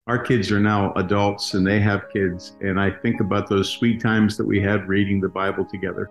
Our kids are now adults and they have kids. And I think about those sweet times that we had reading the Bible together.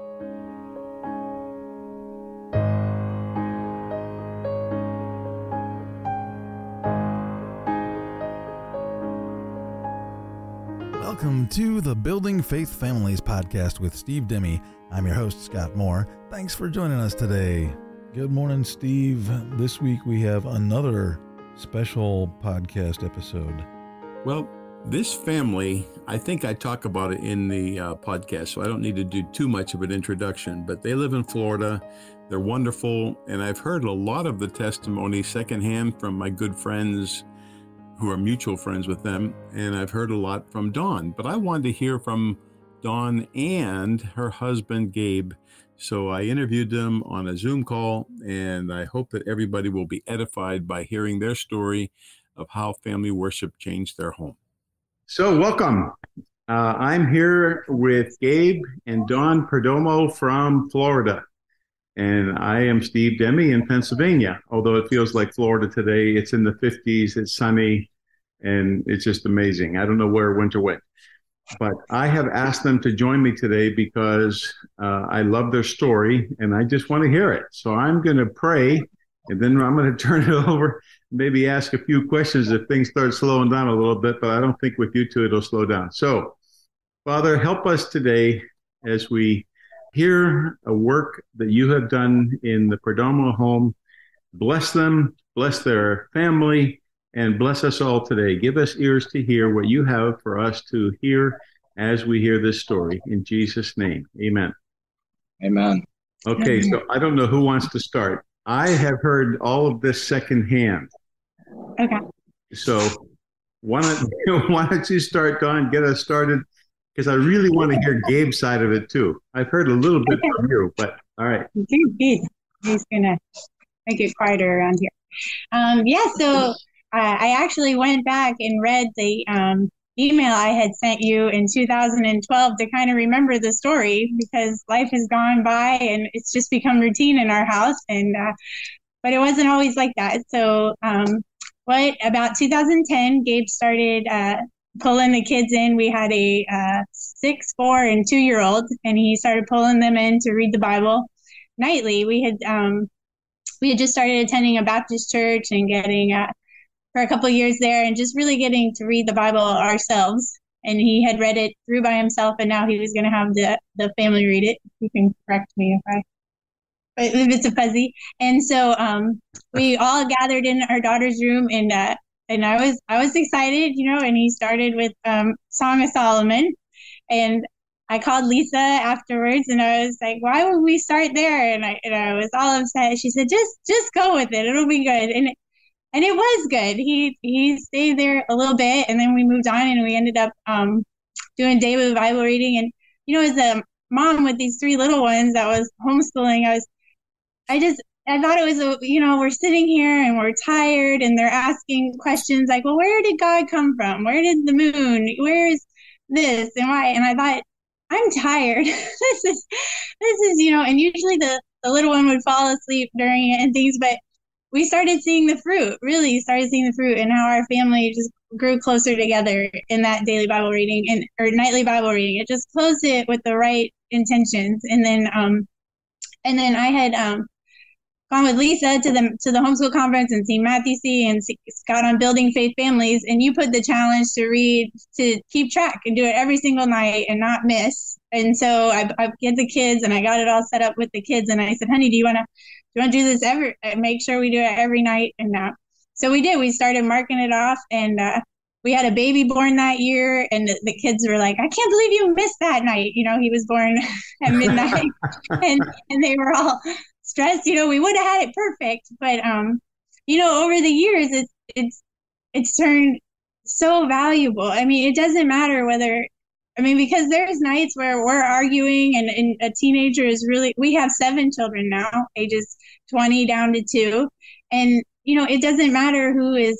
Welcome to the Building Faith Families podcast with Steve Demme. I'm your host, Scott Moore. Thanks for joining us today. Good morning, Steve. This week we have another special podcast episode. Well, this family, I think I talk about it in the podcast, so I don't need to do too much of an introduction, but they live in Florida. They're wonderful, and I've heard a lot of the testimony secondhand from my good friends who are mutual friends with them, and I've heard a lot from Dawn, but I wanted to hear from Dawn and her husband, Gabe. So I interviewed them on a Zoom call, and I hope that everybody will be edified by hearing their story of how family worship changed their home. So welcome. I'm here with Gabe and Dawn Perdomo from Florida. And I am Steve Demme in Pennsylvania. Although it feels like Florida today, it's in the 50s, it's sunny, and it's just amazing. I don't know where winter went. But I have asked them to join me today because I love their story, and I just want to hear it. So I'm going to pray, and then I'm going to turn it over, maybe ask a few questions if things start slowing down a little bit, but I don't think with you two it'll slow down. So, Father, help us today as we hear a work that you have done in the Perdomo home. Bless them, bless their family, and bless us all today. Give us ears to hear what you have for us to hear as we hear this story. In Jesus' name, amen. Amen. Okay, so I don't know who wants to start. I have heard all of this secondhand. Okay. So why don't you start, Dawn, get us started? Because I really want to hear Gabe's side of it too. I've heard a little bit from you, but all right. He's going to make it quieter around here. So I actually went back and read the email I had sent you in 2012 to kind of remember the story, because life has gone by and it's just become routine in our house. And but it wasn't always like that. So about 2010, Gabe started pulling the kids in. We had a 6, 4, and 2-year-old, and he started pulling them in to read the Bible nightly. We had just started attending a Baptist church and getting for a couple of years there, and just really getting to read the Bible ourselves. And he had read it through by himself, and now he was going to have the family read it. You can correct me if it's a fuzzy. And so we all gathered in our daughter's room, and I was excited, and he started with Song of Solomon, and I called Lisa afterwards, and I was like, why would we start there? And I was all upset. She said, just go with it. It'll be good. And it was good. He stayed there a little bit, and then we moved on, and we ended up doing daily Bible reading. And, as a mom with these 3 little ones that was homeschooling, I thought it was, we're sitting here and we're tired, and they're asking questions like, well, where did God come from? Where did the moon? Where is this and why? And I thought, I'm tired. this is, and usually the little one would fall asleep during it and things, but we started seeing the fruit, and how our family just grew closer together in that daily Bible reading or nightly Bible reading. It just closed it with the right intentions. And then I had gone with Lisa to the homeschool conference and seen Matthew C. and Scott on Building Faith Families, and you put the challenge to keep track and do it every single night and not miss. And so I get the kids, and I got it all set up with the kids, and I said, honey, do you want to do this make sure we do it every night? And so we did. We started marking it off, and we had a baby born that year, and the kids were like, I can't believe you missed that night. He was born at midnight, and they were all stressed. We would have had it perfect, but over the years, it's turned so valuable. I mean, it doesn't matter because there's nights where we're arguing, and a teenager we have 7 children now, ages 20 down to 2. And, it doesn't matter who is,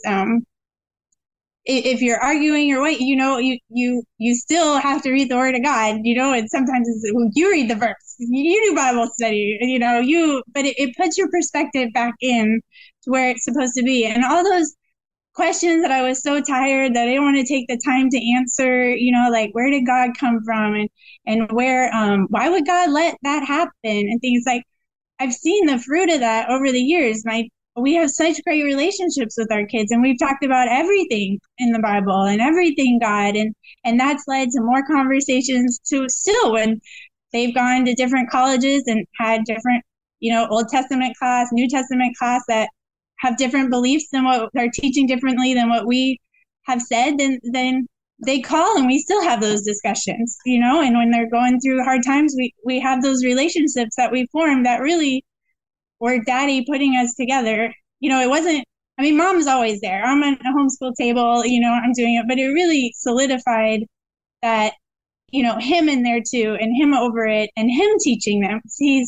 if you're arguing or what, you still have to read the Word of God, and sometimes you read the verse, you do Bible study, but it puts your perspective back in to where it's supposed to be. And all those questions that I was so tired that I didn't want to take the time to answer, like where did God come from, and where, why would God let that happen, and things like. I've seen the fruit of that over the years. We have such great relationships with our kids, and we've talked about everything in the Bible and everything God, and that's led to more conversations to still when they've gone to different colleges and had different, Old Testament class, New Testament class that have different beliefs than what are teaching differently than what we have said, then they call and we still have those discussions, and when they're going through hard times, we have those relationships that we formed that really were daddy putting us together. It wasn't, mom's always there. I'm at a homeschool table, I'm doing it, but it really solidified that, him in there too, and him over it, and him teaching them.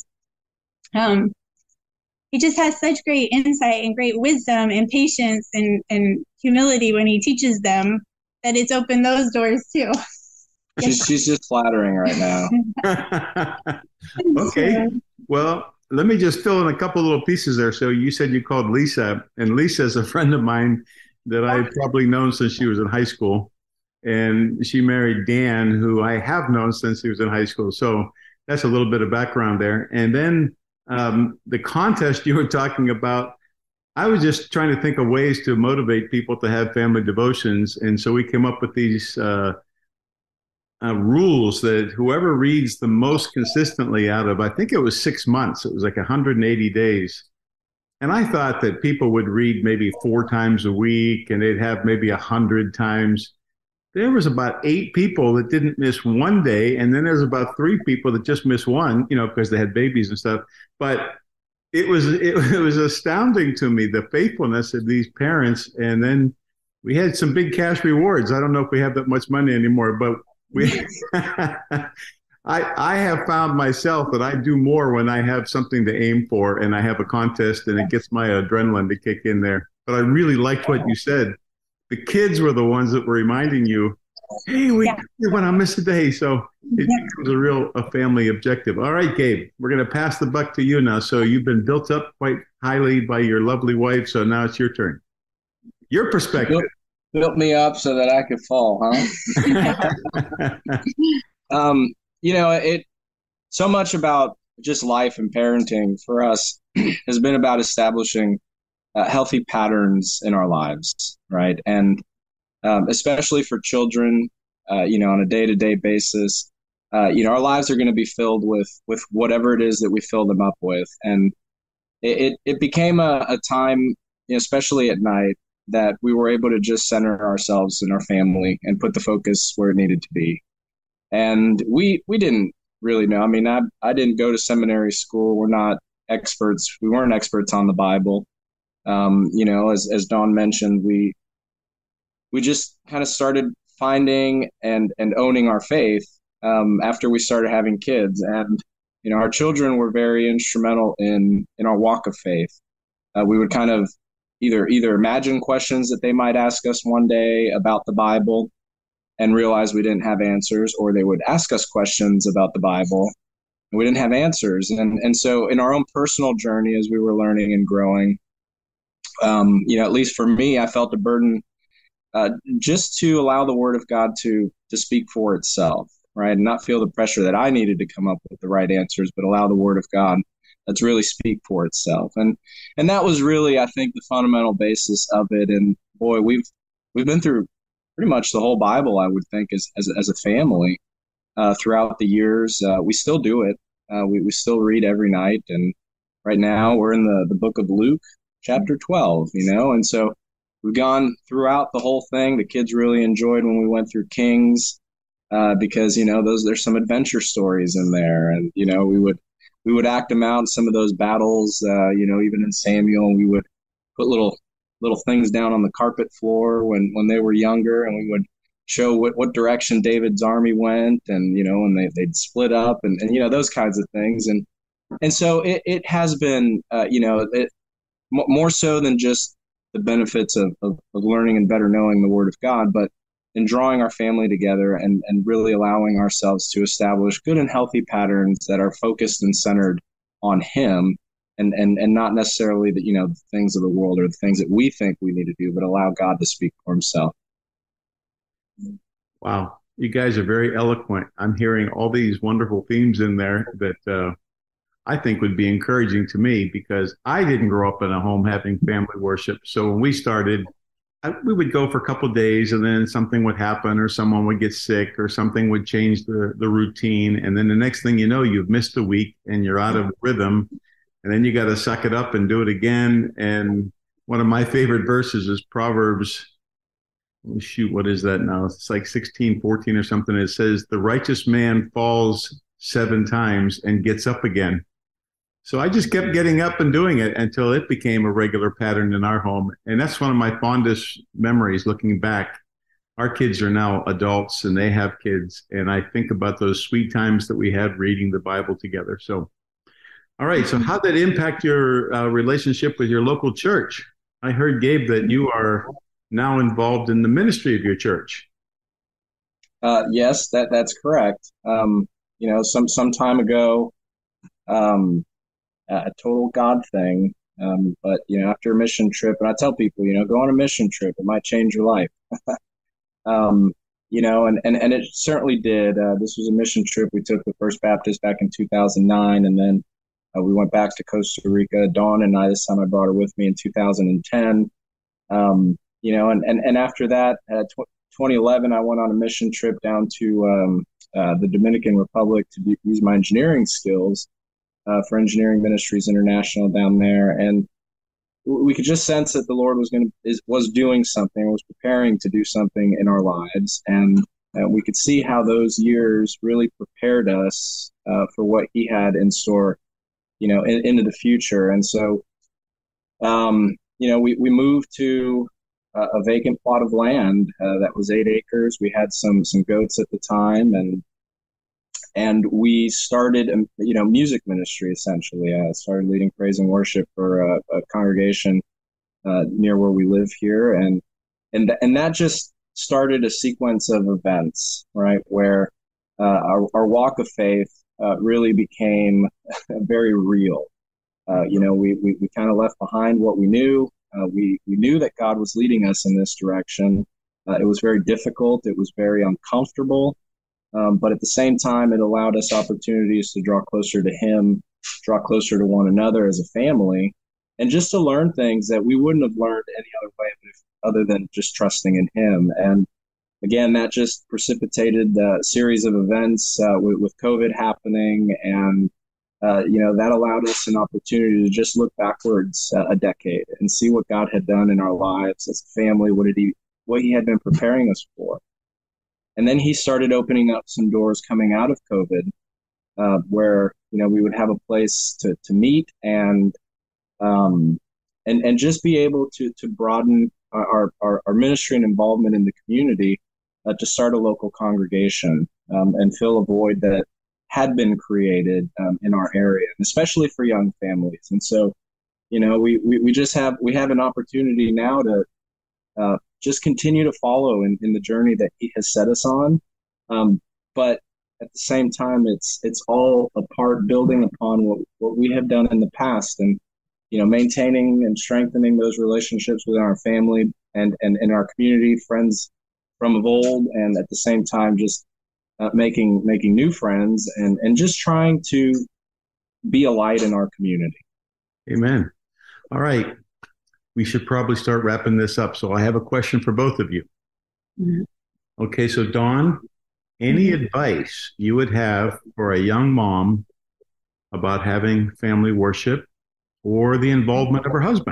He just has such great insight and great wisdom and patience and humility when he teaches them, that it's opened those doors too. She's just flattering right now. Okay. Well, let me just fill in a couple little pieces there. So you said you called Lisa, and Lisa is a friend of mine that I've probably known since she was in high school. And she married Dan, who I have known since he was in high school. So that's a little bit of background there. And then the contest you were talking about, I was just trying to think of ways to motivate people to have family devotions. And so we came up with these rules that whoever reads the most consistently out of, I think it was 6 months, it was like 180 days. And I thought that people would read maybe 4 times a week, and they'd have maybe 100 times. There was about 8 people that didn't miss one day. And then there's about 3 people that just missed one, because they had babies and stuff. But it was astounding to me, the faithfulness of these parents. And then we had some big cash rewards. I don't know if we have that much money anymore, but we I have found myself that I do more when I have something to aim for and I have a contest, and it gets my adrenaline to kick in there. But I really liked what you said. The kids were the ones that were reminding you, hey, we want to miss a day. So it becomes a family objective. All right, Gabe, we're going to pass the buck to you now. So you've been built up quite highly by your lovely wife. So now it's your turn. Your perspective. Built me up so that I could fall, huh? It so much about just life and parenting for us has been about establishing healthy patterns in our lives, right? And especially for children, on a day-to-day basis, our lives are going to be filled with whatever it is that we fill them up with. And it became a time, especially at night, that we were able to just center ourselves in our family and put the focus where it needed to be. And we didn't really know. I didn't go to seminary school. We're not experts. We weren't experts on the Bible. As Dawn mentioned, we just kind of started finding and owning our faith after we started having kids. And, our children were very instrumental in our walk of faith. We would kind of either imagine questions that they might ask us one day about the Bible and realize we didn't have answers, or they would ask us questions about the Bible and we didn't have answers. And so in our own personal journey, as we were learning and growing, at least for me, I felt a burden just to allow the Word of God to speak for itself, right? And not feel the pressure that I needed to come up with the right answers, but allow the Word of God to really speak for itself. And that was really, I think, the fundamental basis of it. And boy, we've been through pretty much the whole Bible, I would think, as a family throughout the years. We still do it. We still read every night. And right now we're in the book of Luke, chapter 12, and so we've gone throughout the whole thing. The kids really enjoyed when we went through Kings because, there's some adventure stories in there. And, we would act them out, some of those battles, even in Samuel. We would put little things down on the carpet floor when they were younger, and we would show what direction David's army went, and, and they'd split up and those kinds of things. And so it has been, more so than just the benefits of learning and better knowing the Word of God, but in drawing our family together and really allowing ourselves to establish good and healthy patterns that are focused and centered on Him and not necessarily the, the things of the world or the things that we think we need to do, but allow God to speak for himself. Wow. You guys are very eloquent. I'm hearing all these wonderful themes in there that I think would be encouraging to me because I didn't grow up in a home having family worship. So when we started, we would go for a couple of days and then something would happen or someone would get sick or something would change the routine. And then the next thing you know, you've missed a week and you're out of rhythm. And then you got to suck it up and do it again. And one of my favorite verses is Proverbs. Shoot, what is that now? It's like 16:14 or something. It says, the righteous man falls 7 times and gets up again. So I just kept getting up and doing it until it became a regular pattern in our home. And that's one of my fondest memories looking back. Our kids are now adults and they have kids. And I think about those sweet times that we had reading the Bible together. So, all right. So how did that impact your relationship with your local church? I heard, Gabe, that you are now involved in the ministry of your church. Yes, that's correct. Some time ago, a total God thing. But after a mission trip, and I tell people, go on a mission trip, it might change your life. And it certainly did. This was a mission trip. We took the First Baptist back in 2009, and then we went back to Costa Rica. Dawn and I, this time I brought her with me in 2010. And after that, 2011, I went on a mission trip down to the Dominican Republic to use my engineering skills for Engineering Ministries International down there, and we could just sense that the Lord was doing something, was preparing to do something in our lives, and we could see how those years really prepared us for what He had in store, into the future. And so, we moved to a vacant plot of land that was 8 acres. We had some goats at the time, and we started, music ministry, essentially. I started leading praise and worship for a congregation near where we live here. And that just started a sequence of events, right, where our walk of faith really became very real. We kind of left behind what we knew. We knew that God was leading us in this direction. It was very difficult. It was very uncomfortable. But at the same time, it allowed us opportunities to draw closer to Him, draw closer to one another as a family, and just to learn things that we wouldn't have learned any other way other than just trusting in Him. And again, that just precipitated a series of events with COVID happening, and that allowed us an opportunity to just look backwards a decade and see what God had done in our lives as a family, what He had been preparing us for. And then He started opening up some doors coming out of COVID, where we would have a place to meet and just be able to broaden our ministry and involvement in the community, to start a local congregation and fill a void that had been created in our area, and especially for young families. And so, we have an opportunity now to just continue to follow in the journey that He has set us on. But at the same time, it's all a part building upon what we have done in the past, and, maintaining and strengthening those relationships with our family and in our community, friends from of old, and at the same time, just making new friends and just trying to be a light in our community. Amen. All right. We should probably start wrapping this up. So I have a question for both of you. Mm-hmm. Okay, so Dawn, any advice you would have for a young mom about having family worship or the involvement of her husband?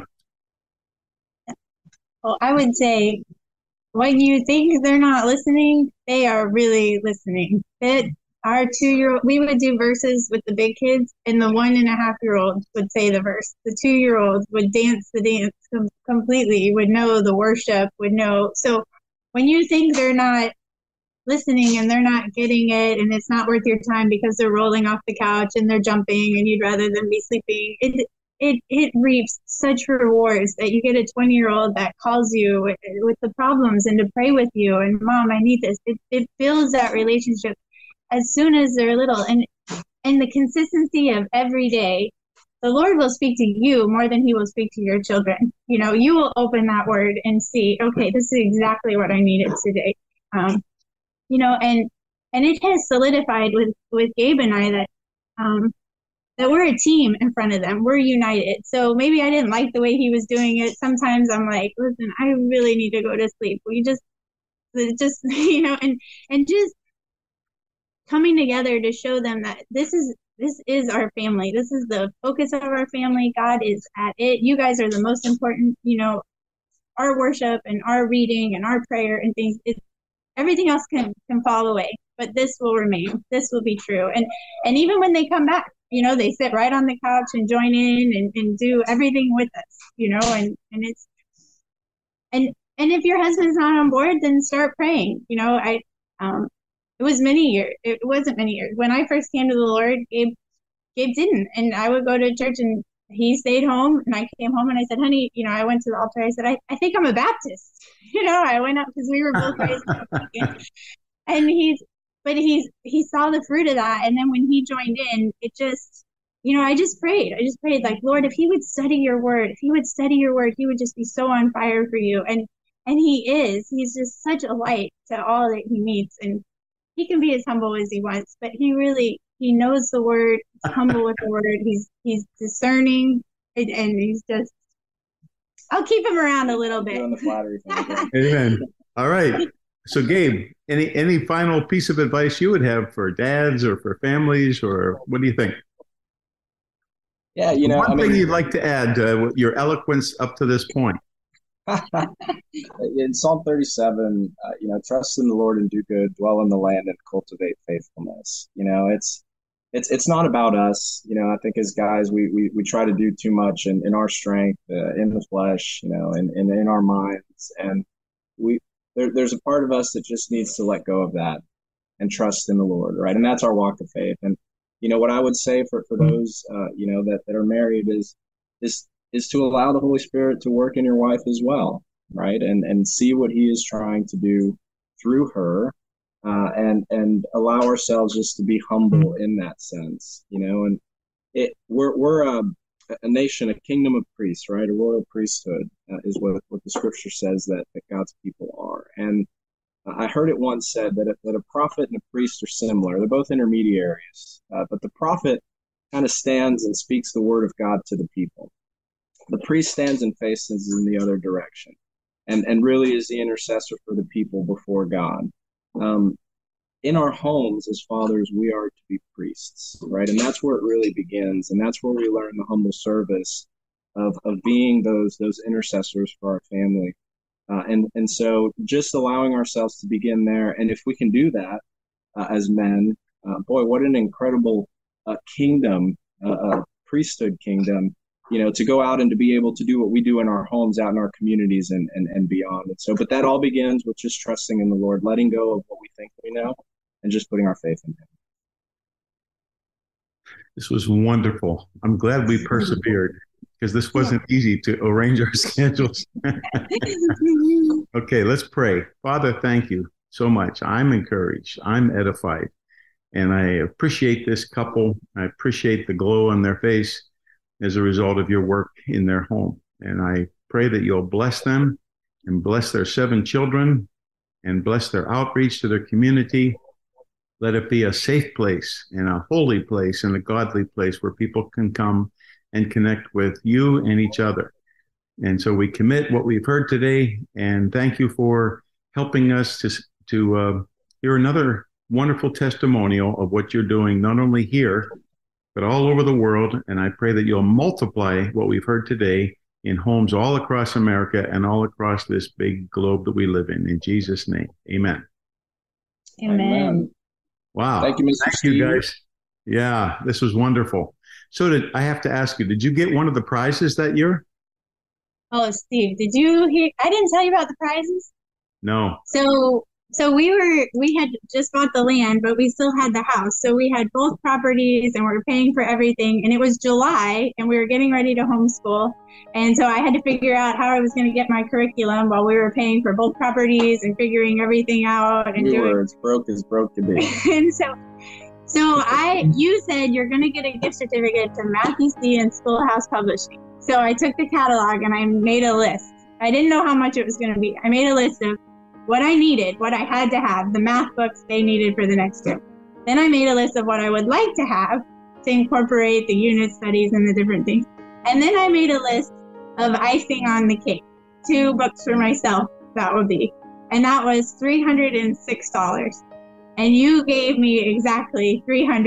Well, I would say when you think they're not listening, they are really listening. Our 2-year-old, we would do verses with the big kids, and the 1.5-year-old would say the verse. The 2-year-old would dance the dance completely, would know the worship, would know. So when you think they're not listening and they're not getting it, and it's not worth your time because they're rolling off the couch and they're jumping and you'd rather them be sleeping, it reaps such rewards that you get a 20-year-old that calls you with the problems and to pray with you, and Mom, I need this. It builds that relationship as soon as they're little, and the consistency of every day the Lord will speak to you more than he will speak to your children. You will open that word and see, okay, this is exactly what I needed today. And it has solidified with Gabe and I that we're a team in front of them. We're united. So maybe I didn't like the way he was doing it. Sometimes I'm like, listen, I really need to go to sleep. We just and just coming together to show them that this is our family. This is the focus of our family. God is at it. You guys are the most important. Our worship and our reading and our prayer and things. Everything else can fall away, but this will remain. This will be true. And even when they come back, they sit right on the couch and join in and do everything with us. And if your husband's not on board, then start praying. It was many years. It wasn't many years. When I first came to the Lord, Gabe didn't. And I would go to church and he stayed home, and I came home and I said, honey, I went to the altar. I said, I think I'm a Baptist. I went up because we were both raised and he saw the fruit of that. And then when he joined in, it just, I just prayed like, Lord, if he would study your word, he would just be so on fire for you. And he's just such a light to all that he meets. And he can be as humble as he wants, but he knows the word, he's humble with the word. He's discerning, and he's just, I'll keep him around a little bit. Doing the flattery thing. Amen. All right. So Gabe, any final piece of advice you would have for dads or for families, or what do you think? Yeah, one thing you'd like to add with your eloquence up to this point. In Psalm 37, trust in the Lord and do good, dwell in the land and cultivate faithfulness. It's not about us. I think as guys, we try to do too much in our strength, in the flesh, and in our minds. And there's a part of us that just needs to let go of that and trust in the Lord, right? And that's our walk of faith. And, what I would say for those, that are married is to allow the Holy Spirit to work in your wife as well, right? And see what he is trying to do through her, and allow ourselves just to be humble in that sense, and we're a nation, a kingdom of priests, right? A royal priesthood is what the scripture says that God's people are. And I heard it once said that a prophet and a priest are similar. They're both intermediaries, but the prophet kind of stands and speaks the word of God to the people. The priest stands and faces in the other direction, and really is the intercessor for the people before God. In our homes as fathers, we are to be priests, right? And that's where it really begins, and that's where we learn the humble service of being those intercessors for our family. And so just allowing ourselves to begin there, and if we can do that as men, boy, what an incredible kingdom, priesthood kingdom, to go out and to be able to do what we do in our homes, out in our communities and beyond. And so, but that all begins with just trusting in the Lord, letting go of what we think we know, and just putting our faith in him. This was wonderful. I'm glad we persevered, because this wasn't easy to arrange our schedules. Okay, let's pray. Father, thank you so much. I'm encouraged. I'm edified. And I appreciate this couple. I appreciate the glow on their face as a result of your work in their home. And I pray that you'll bless them and bless their 7 children and bless their outreach to their community. Let it be a safe place and a holy place and a godly place where people can come and connect with you and each other. And so we commit what we've heard today, and thank you for helping us to hear another wonderful testimonial of what you're doing, not only here, but all over the world. And I pray that you'll multiply what we've heard today in homes all across America and all across this big globe that we live in. In Jesus' name, amen. Amen. Wow. Thank you, Mr. Thank Steve. you, guys. Yeah, this was wonderful. So I have to ask you, did you get one of the prizes that year? Oh, Steve, did you hear? I didn't tell you about the prizes. No. So we had just bought the land, but we still had the house. So we had both properties and we were paying for everything. And it was July and we were getting ready to homeschool. And so I had to figure out how I was going to get my curriculum while we were paying for both properties and figuring everything out. And we were as broke can be. And So you said you're going to get a gift certificate to Matthew C. and Schoolhouse Publishing. So I took the catalog and I made a list. I didn't know how much it was going to be. I made a list of what I needed, what I had to have, the math books they needed for the next term. Then I made a list of what I would like to have to incorporate the unit studies and the different things. And then I made a list of icing on the cake. 2 books for myself, that would be. And that was $306. And you gave me exactly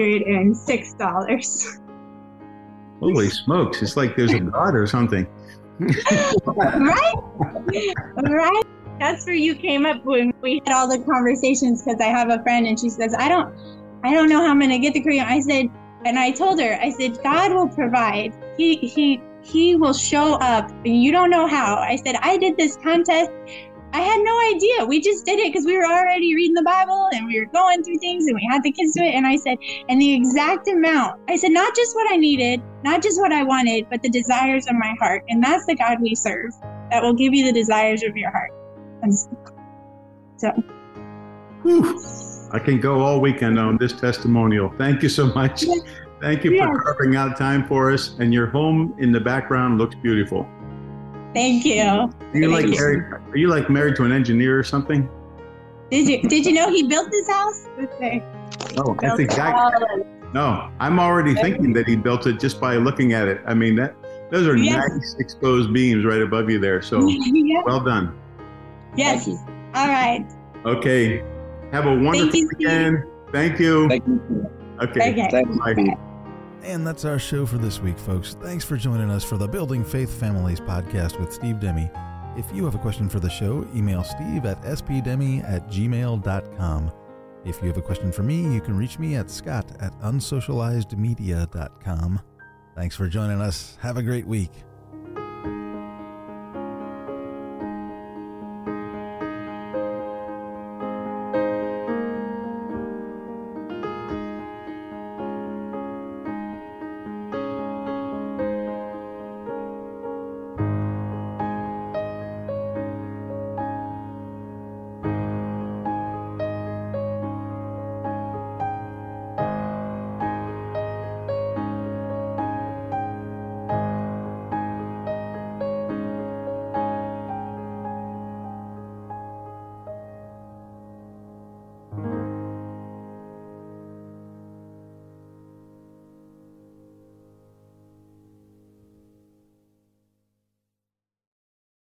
$306. Holy smokes. It's like there's a God or something. Right? Right? That's where you came up when we had all the conversations, because I have a friend and she says, I don't know how I'm going to get the curriculum. I said, and I told her, I said, God will provide. He will show up, and you don't know how. I said, I did this contest. I had no idea. We just did it because we were already reading the Bible and we were going through things and we had the kids do it. And I said, and the exact amount, I said, not just what I needed, not just what I wanted, but the desires of my heart. And that's the God we serve, that will give you the desires of your heart. And so. Whew. I can go all weekend on this testimonial. Thank you so much. Yes. Thank you for carving out time for us. And your home in the background looks beautiful. Thank you. Are you like married to an engineer or something? Did you know he built this house? Oh, that's exactly. No, I'm already thinking that he built it just by looking at it. I mean, those are nice exposed beams right above you there. So well done. Yes. All right. Okay. Have a wonderful weekend. Thank you. Thank you. Okay. Bye. And that's our show for this week, folks. Thanks for joining us for the Building Faith Families podcast with Steve Demme. If you have a question for the show, email Steve at spdemme@gmail.com. If you have a question for me, you can reach me at scott@unsocializedmedia.com. Thanks for joining us. Have a great week.